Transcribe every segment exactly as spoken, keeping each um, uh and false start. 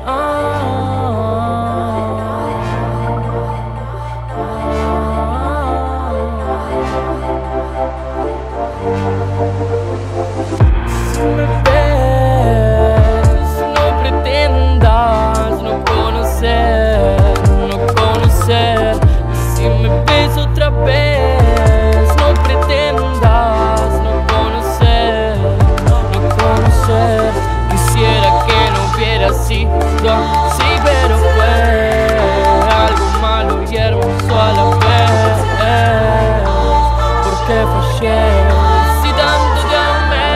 Si me ves, no pretendas no conocer, no conocer. Si me ves otra vez, no pretendas no conocer, no conocer. Quisiera que no hubiera sido así, pero fue algo malo y hermoso a la vez. Porque fallé, si tanto te amé,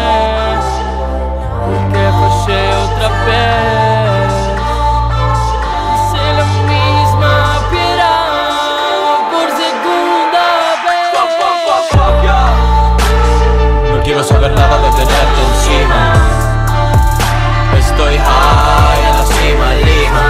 porque fallé otra vez. Hice la misma piedad por segunda vez. No quiero saber nada de tenerte encima. Estoy high en la cima, en Lima.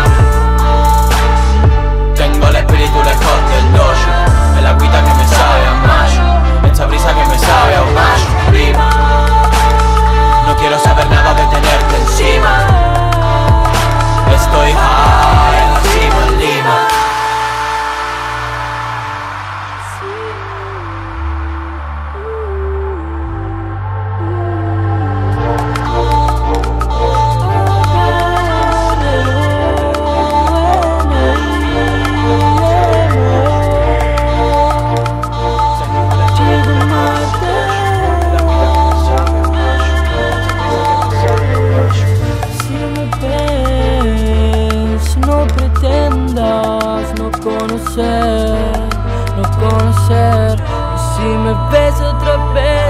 Tengo el espíritu lejos del dojo. El agüita que me sabe a mayo, esta brisa que me sabe a un mayo, prima. No quiero saber nada de tenerte encima. Estoy high en la cima, en Lima. No conocer, y si me ves otra vez,